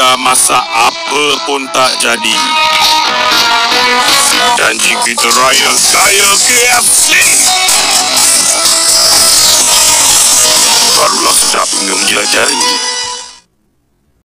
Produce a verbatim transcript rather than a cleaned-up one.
cuba masak apa pun tak jadi. Janji kita raya kaya K F C. Barulah sedap menjelajah.